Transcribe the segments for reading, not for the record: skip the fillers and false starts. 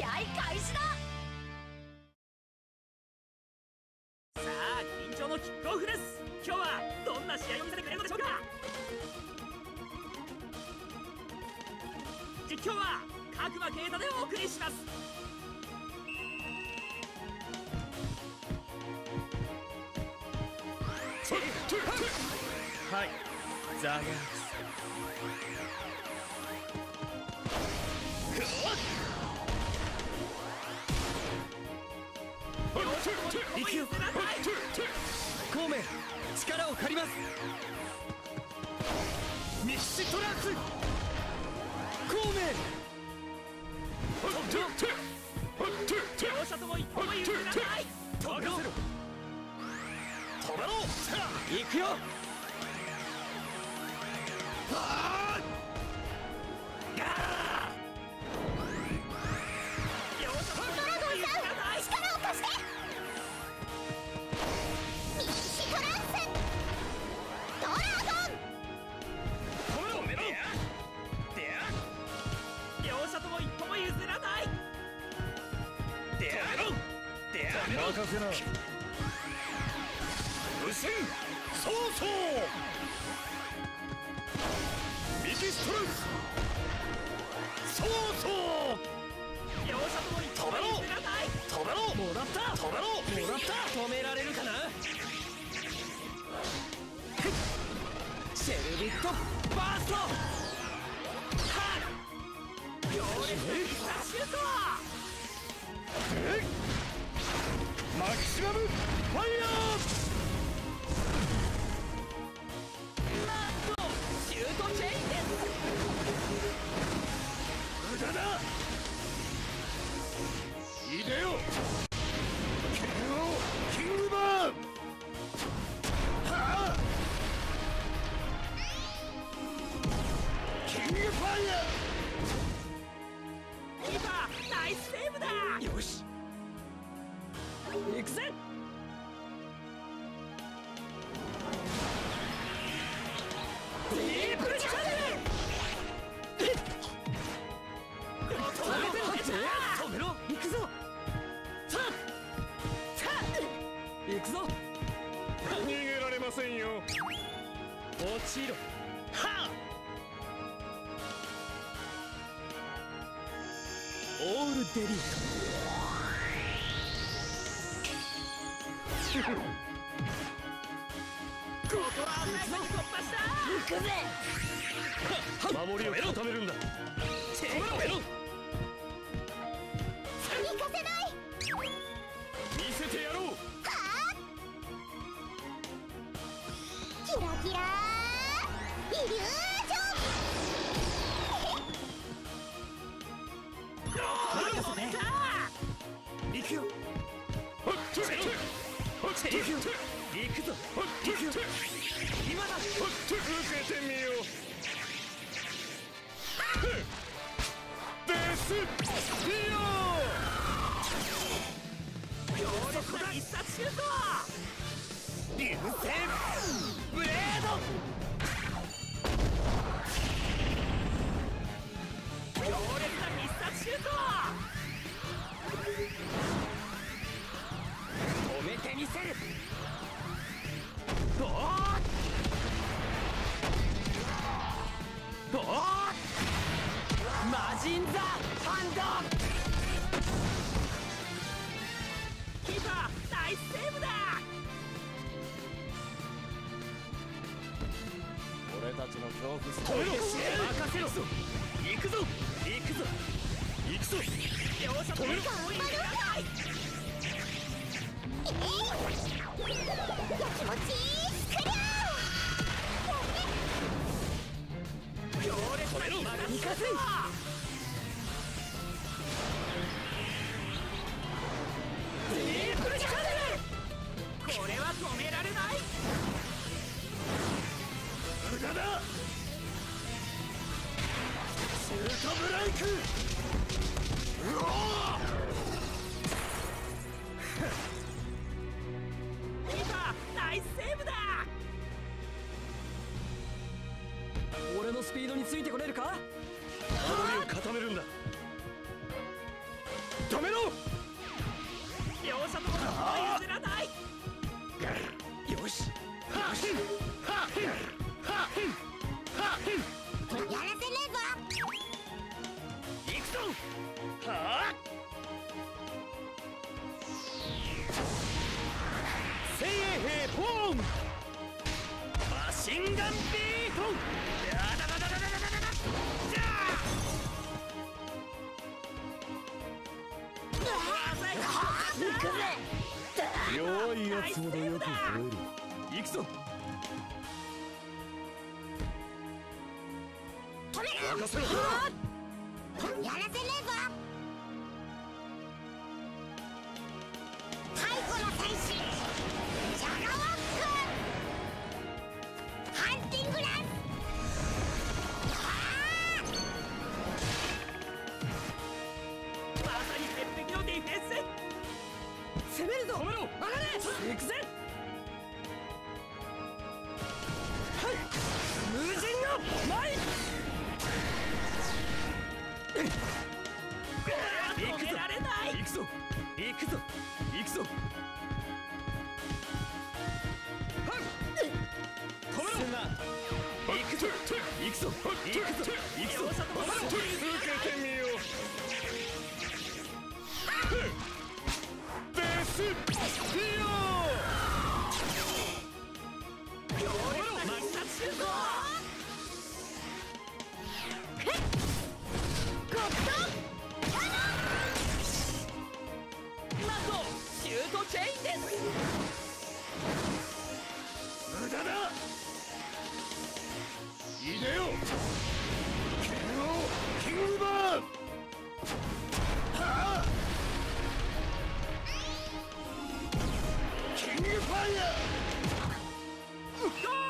試合開始だ。 さあ緊張のキックオフです。今日はどんな試合を見せてくれるのでしょうか。実況は角間啓太でお送りします。はい、ザガー行くよ。孔明、力を借ります。ミッシトランス孔明、両者とも一歩も譲らない。止めろ、行くよ。任せな。無心そうそうミキストランスそうそう両者ともに止めろ止めろもらった止めろもらった止められるかな。シェルビットバーストはっ強烈なシュートマキシマムファイヤー。なんとシュートチェインです。無駄だ。いでよキングバーン。はあキングファイヤー。キーパーナイスセーブだ。よし行くぜ。ディープチャンネル。止めろ。行くぞ。さあ行くぞ。逃げられませんよ。落ちろ。はあオールデリート。ここは危ないとこ突破した。行くぜ。守りを固めるんだ。止めろ。行かせない。見せてやろう。はあキラキライリュージョン。行くよ。行くぞ。今だ。受けてみよう。デスピオ強烈な必殺シュート。流星ブレード。強烈な必殺シュート。止めてみせる。マジンザハンド。キーパーナイスセーブだ。俺たちの恐怖ストーリー任せろ。行くぞ行くぞ行くぞ。両者ともに頑張るんかい。やきもちクリア。強烈な今が行かせ。ディープチャンネル。これは止められない。無駄だ。シュートブレイク。うおキーパーナイスセーブだ。俺のスピードについてこれるか。守りを固めるんだ。 精鋭兵ポーンマシンガンビートやだだだだだだだだじゃあ行くぜ弱いやつほどよく吠える行くぞ任せろやらせねえぞ太古の戦士ジャガワックハンティングランまさに鉄壁のディフェンス攻めるぞ止めろ上がれ行くぜはい無人の前止められない行くぞ行くぞ行くぞ止めろ行くぞ行くぞ行くぞ行くぞ続けてみようベースピオ強烈な必殺シュートシュートチェインです無駄だいでよ剣王キングバーンはあキングファイヤーゴ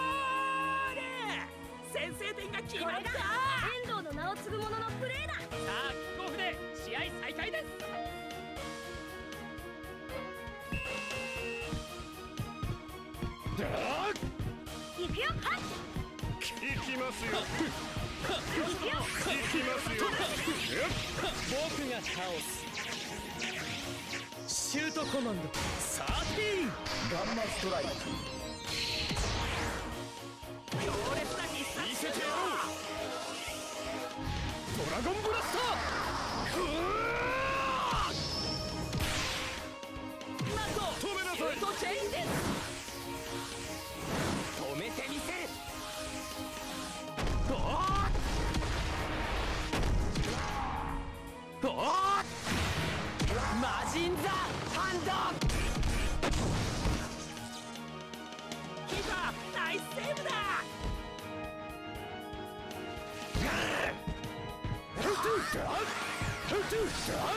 ール先制点が決まった遠藤の名を継ぐ者のプレーださあキックオフで試合再開です行くよはっ行きますよ行くよ行きますよ僕が倒すシュートコマンド13ガンマストライク強烈な必殺見せてやろうドラゴンブラスターなんと止めなさいシュートチェインです止めてみせるマジンザハンドキーパーナイスセーブだ行くぜ父ちゃ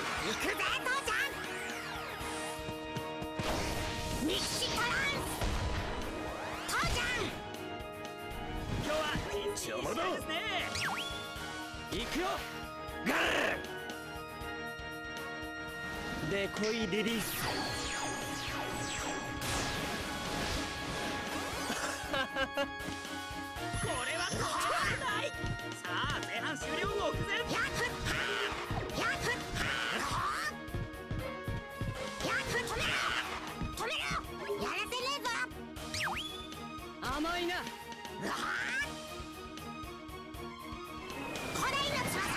んミキシトランス父ちゃん今日はピンチにしたいですね行くよでこいリリースこれは止められないさあ前半終了目前甘いなこれ命は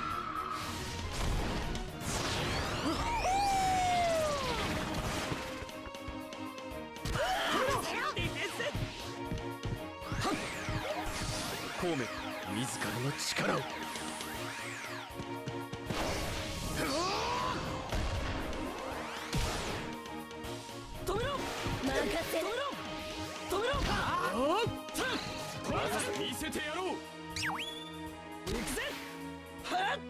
孔明自らの力を止めろ任せろ止めろ見せてやろう行くぜはっ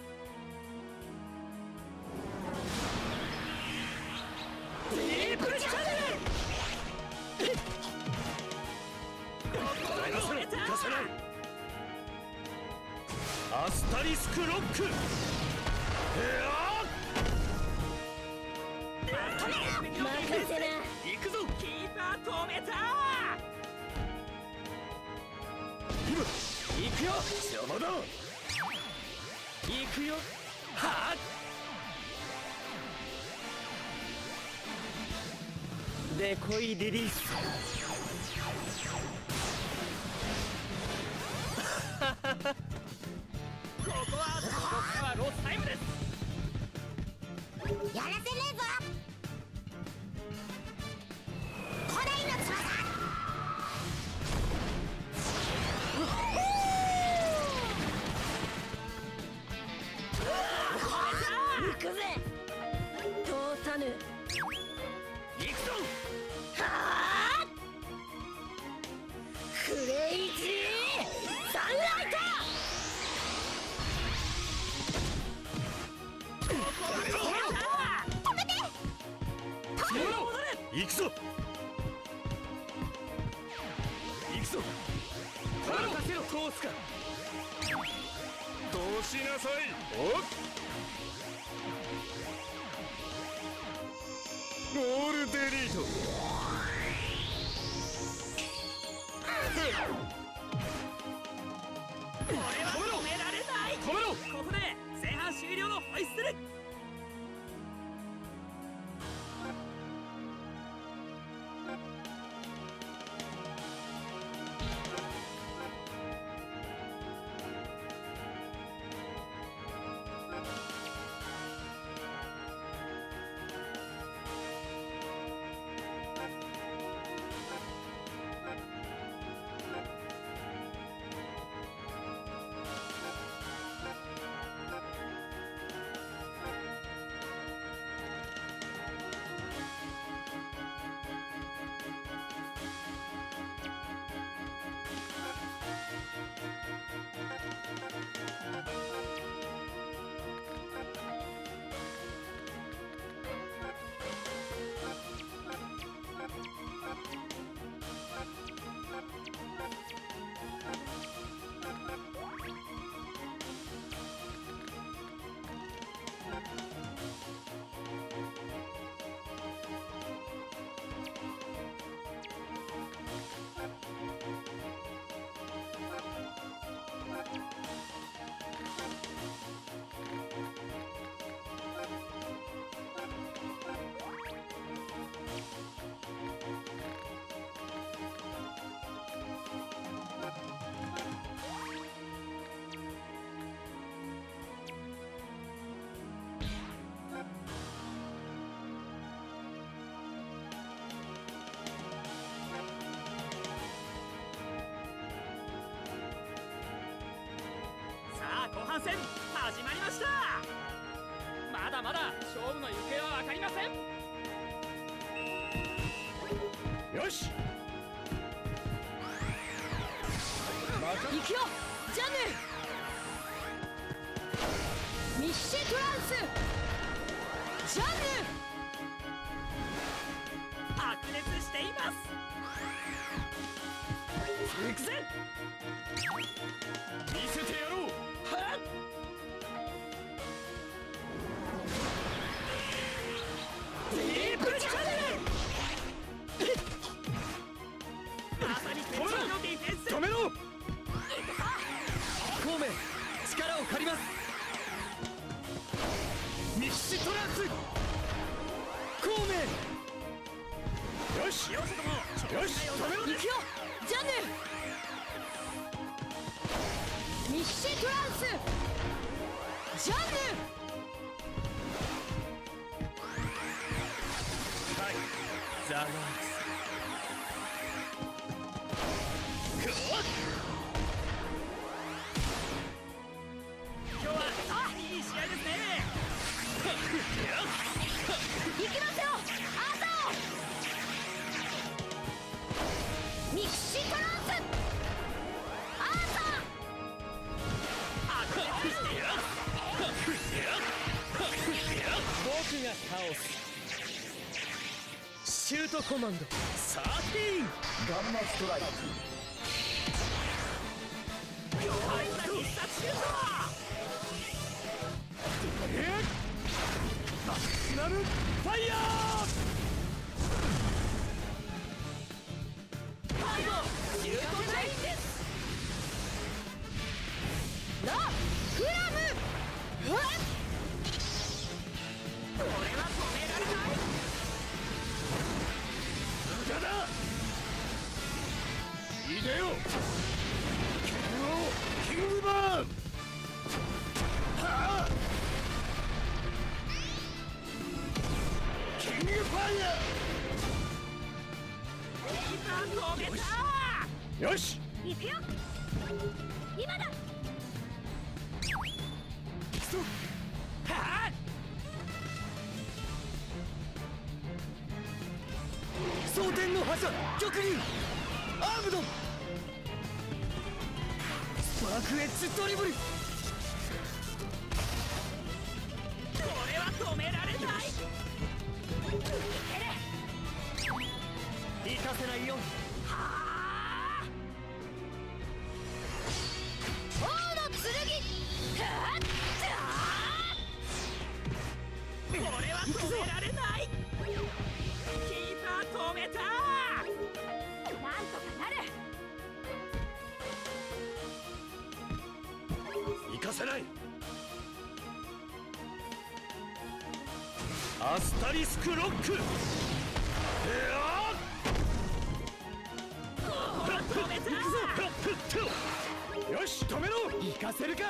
ディープチャンネル行かせないアスタリスクロック任せな行くぞキーパー止めた今行くよ邪魔だ行くよはっでこいリリースここからはロスタイムですやらせねえぞ行くぞ行くぞ任せろ通すかどうしなさいおっゴールデリートこれは止められない。 止めろここで前半終了のホイッスル。後半戦始まりました。まだまだ勝負の行方は分かりません。 よし行くよジャンヌミッシュトランスジャン白熱しています。 行くぜ見せてやろうはっディープチャンネルまさに鉄のディフェンス。 止めろ孔明力を借りますミッシュトランス孔明よしよし止めろヌ行くよジャンヌミッシュトランスジャンヌはいザワー今日はいい試合ですね。 行きますよアーサーミッシュトランスアーサ僕が倒すシュートコマンド13ガンマストライク強烈な必殺シュート。 マックスナムファイヤー最後シュートチェインです。 ラフラムうわっこれは止められない。 無駄だいでよキングバーンはあキングファイヤ止めた。 ーよし行くよ今だそうはあ蒼天の覇者玉竜アームドンスパークエッジドリブルこれは止められない。 かせない。アスタリスクロック。よし止めろ。行かせるか。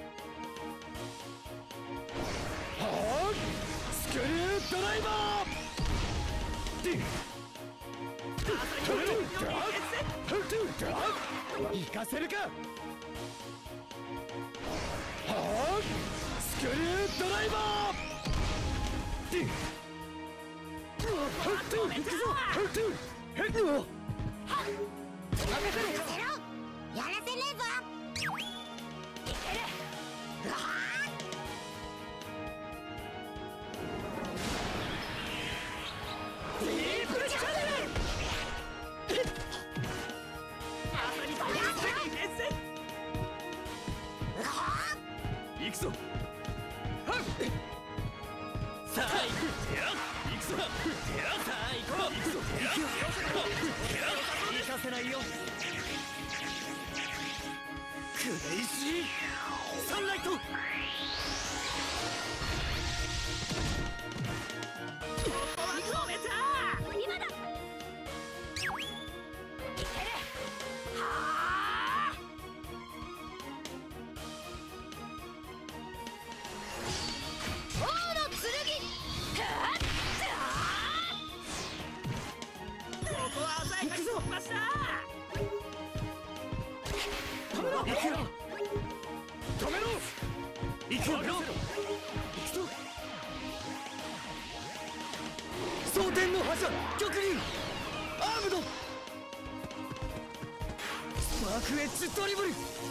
はあ、スクリュードライバー。止めろ。行かせるか。はあ、スクリュードライバー。行くぞ。 やらせねえぞ。いける。ディープチャンネル。 行くぞ。さあ行く。行くぞ。さあ行こう。行くぞ。行かせないよ。クレイジーサンライト。 今だ。いける。はあ。王の剣。 ここは鮮やかに突破した。 止めろ。行くよ。止めろ。行くよ。行くぞ。蒼天の覇者極流アームドスパークエッジドリブル。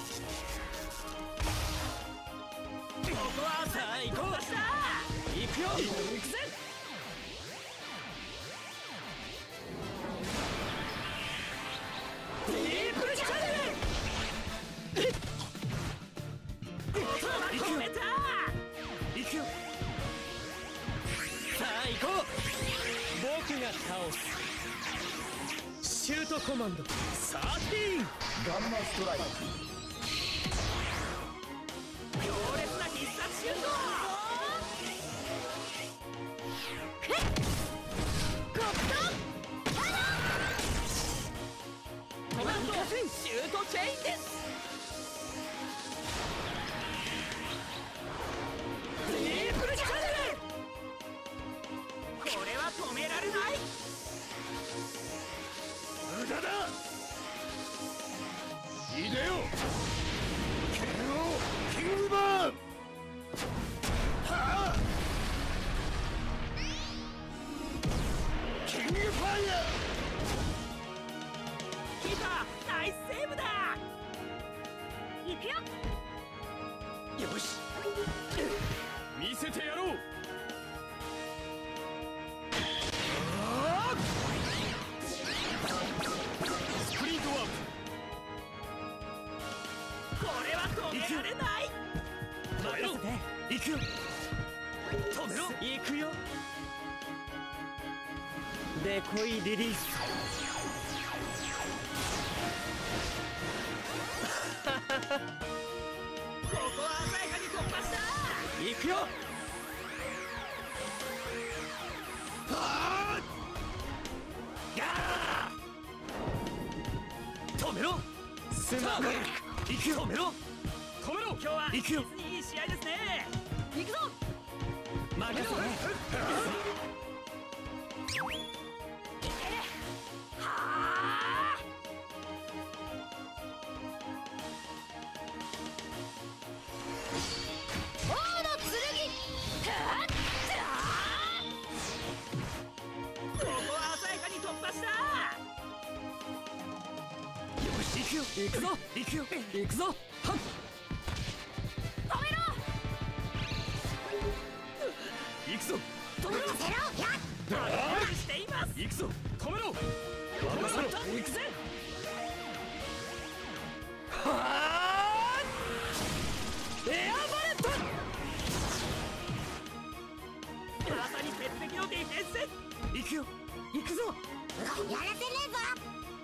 ここは鮮やかに突破した。 行くよ。行くぜ。 ディープチャンネル。止めた。 行くよ。さあ行こう。僕が倒す。シュートコマンド13。ガンマストライク。 強烈な必殺シュート。コマンドシュートチェインです。ディープチャンネル。これは止められない。 無駄だ。いでよ。剣王キングバーン。はあ。キングファイヤキーパーナイスセーブだ。 行くよ。 ー。よし。見せてやろう。スプリントワーこれは止められない。 プ。任せて。行くよ。止めろ。行くよ。デコイリリース。 ここは鮮やかに突破した。 行くよ。止めろ。すまん。行くよ。止めろ。止めろ。 今日は行くよ。 実にいい試合ですね。 行くぞ。 任せて。 はあ。王の剣。 ここは鮮やかに突破した。 よし行くよ。行くぞ。行くよ。行くぞ。はっ。 止めろ。 行くぞ。 止めろ。 しています。 行くぞ。止めろ。任せろ。行くぜ。はあ。エアバレット。 まさに鉄壁のディフェンス。 行くよ。行くぞ。 やらせねえぞ。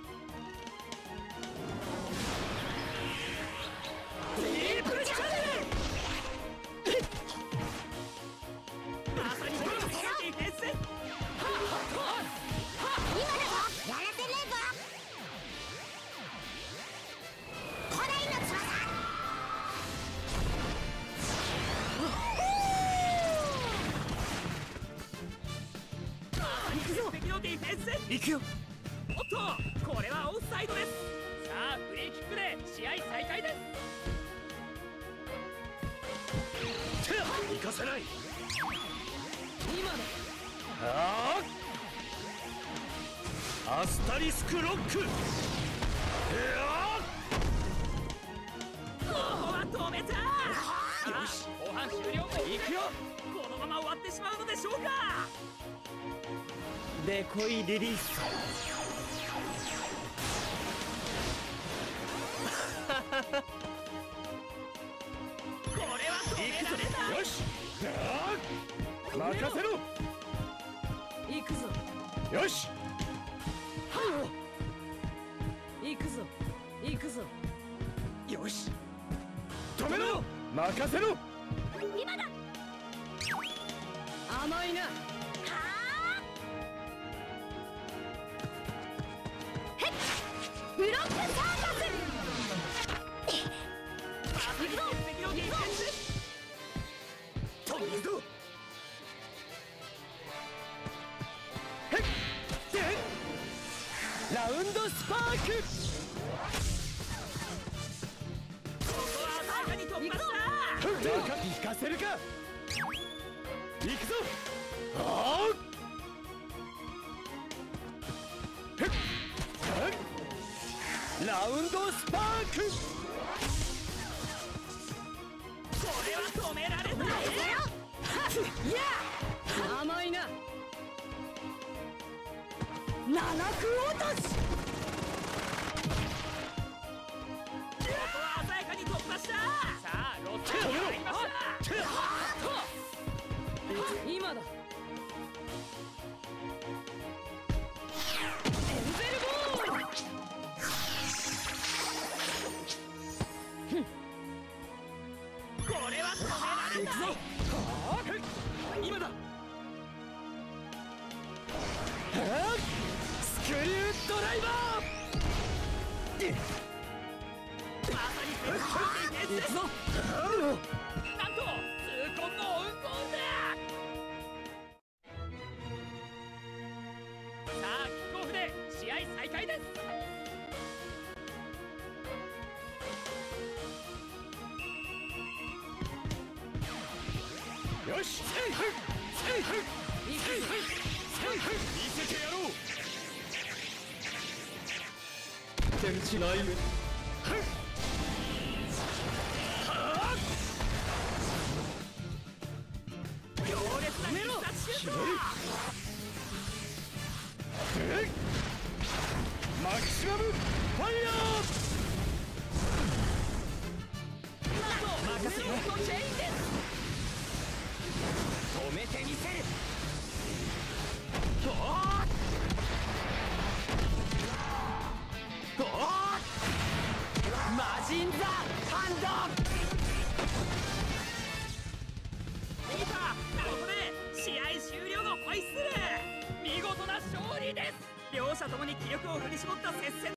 ディープチャンネル。 ディフェンス。 行くよ。 おっと、これはオフサイドです。さあフリーキックで試合再開です。 行かせない。 今だ。 アスタリスクロック。 ここは止めた。よし、後半終了。行くよ。このまま終わってしまうのでしょうか。 デコイリリース。 これは止められない。 よし、任せろ。 行くぞ。 よし、 行くぞ。行くぞ。 よし、止めろ。任せろ。 今だ。 甘いな。 ブロックサーカス。 行くぞ。敵のディフェンス。 止めるぞ。ラウンドスパーク。 ここは鮮やかに突破した。 行かせるか。行くぞ。ラウンドスパーク。 これは止められない。甘いな。 七空落とし。 ここは鮮やかに突破した。さあロッテに入りました。今だ。エンゼルボール。これは止められない。 今だ。スクリュードライバー。 まさにセンスディフェンス。なんと痛恨のオウンゴールだ。さあキックオフで試合再開です。 よし、見せてやろう。天地内面。 強烈な必殺シュート。 マキシマムファイヤー。 任せろ。チェインです。止めてみせる。マジンザハンド。ここで試合終了のホイッスル。見事な勝利です。両者ともに気力を振り絞った接戦。